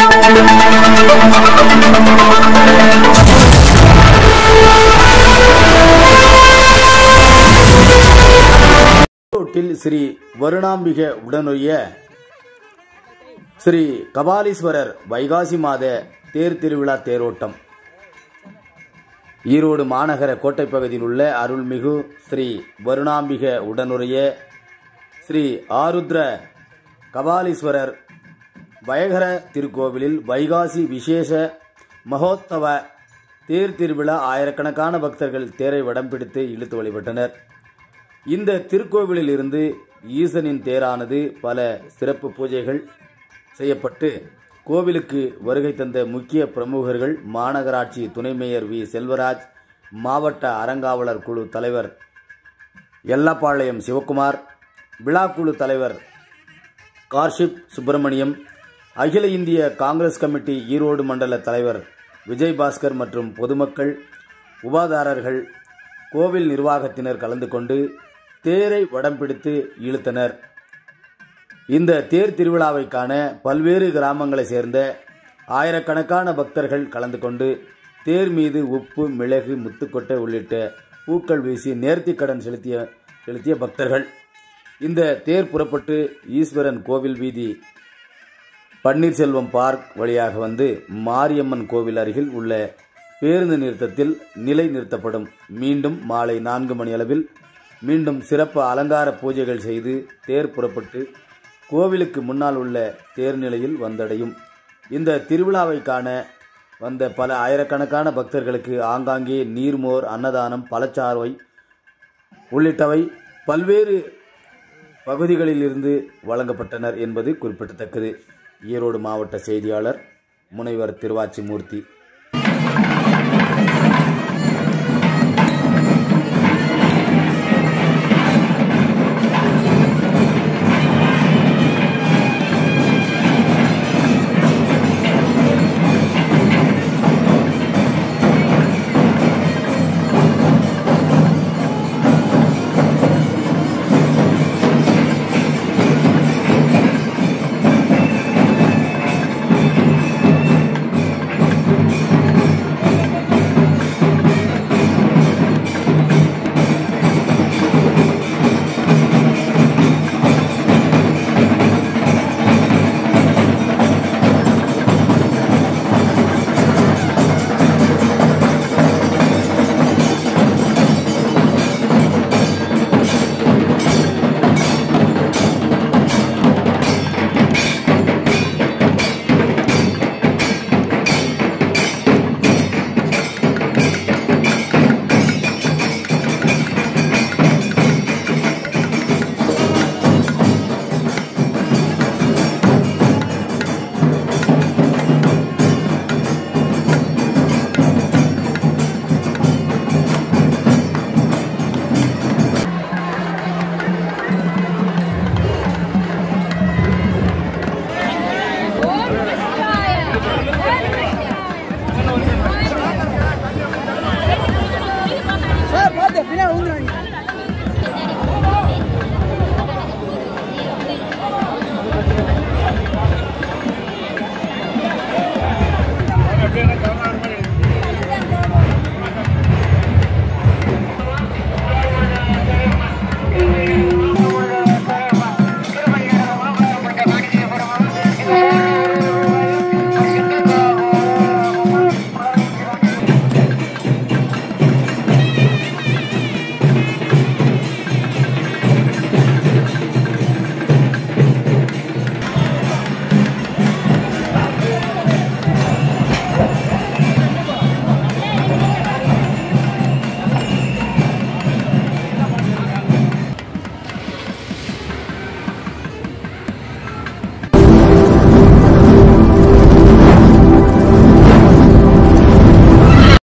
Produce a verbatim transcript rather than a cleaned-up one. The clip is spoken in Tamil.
ஸ்ரீ வருணாம்பிக உடனுடைய ஸ்ரீ கபாலீஸ்வரர் வைகாசி மாத தேர் திருவிழா தேரோட்டம் ஈரோடு மாநகர கோட்டை பகுதியில் உள்ள அருள்மிகு ஸ்ரீ வருணாம்பிக உடனுடைய ஸ்ரீ ஆருத்ர கபாலீஸ்வரர் பயகர திருக்கோவிலில் வைகாசி விசேஷ மகோத்சவ தேர் திருவிழா ஆயிரக்கணக்கான பக்தர்கள் தேரை வடம் பிடித்து இழுத்து வழிபட்டனர். இந்த திருக்கோவிலில் இருந்து ஈசனின் தேரானது பல சிறப்பு பூஜைகள் செய்யப்பட்டு கோவிலுக்கு வருகை தந்த முக்கிய பிரமுகர்கள் மாநகராட்சி துணை மேயர் வி செல்வராஜ், மாவட்ட அறங்காவலர் குழு தலைவர் எல்லப்பாளையம் சிவக்குமார், விழாக்குழு தலைவர் கார்ஷிப் சுப்பிரமணியம், அகில இந்திய காங்கிரஸ் கமிட்டி ஈரோடு மண்டல தலைவர் விஜயபாஸ்கர் மற்றும் பொதுமக்கள், உபாதாரர்கள், கோவில் நிர்வாகத்தினர் கலந்து கொண்டு தேரை வடம் பிடித்து இழுத்தனர். இந்த தேர் திருவிழாவை காண பல்வேறு கிராமங்களை சேர்ந்த ஆயிரக்கணக்கான பக்தர்கள் கலந்து கொண்டு தேர் மீது உப்பு, மிளகு, முத்துக்கொட்டை உள்ளிட்ட பூக்கள் வீசி நேர்த்திக்கடன் செலுத்திய செலுத்திய பக்தர்கள். இந்த தேர் புறப்பட்டு ஈஸ்வரன் கோவில் வீதி பன்னீர்செல்வம் பார்க் வழியாக வந்து மாரியம்மன் கோவில் அருகில் உள்ள பேருந்து நிறுத்தத்தில் நிலை நிறுத்தப்படும். மீண்டும் மாலை நான்கு மணி அளவில் மீண்டும் சிறப்பு அலங்கார பூஜைகள் செய்து தேர் புறப்பட்டு கோவிலுக்கு முன்னால் உள்ள தேர் நிலையில் வந்தடையும். இந்த திருவிழாவை காண வந்த பல ஆயிரக்கணக்கான பக்தர்களுக்கு ஆங்காங்கே நீர்மோர், அன்னதானம், பழச்சார்வை உள்ளிட்டவை பல்வேறு பகுதிகளில் இருந்து வழங்கப்பட்டனர் என்பது குறிப்பிடத்தக்கது. ஈரோடு மாவட்ட செய்தியாளர் முனைவர் திருவாச்சிமூர்த்தி.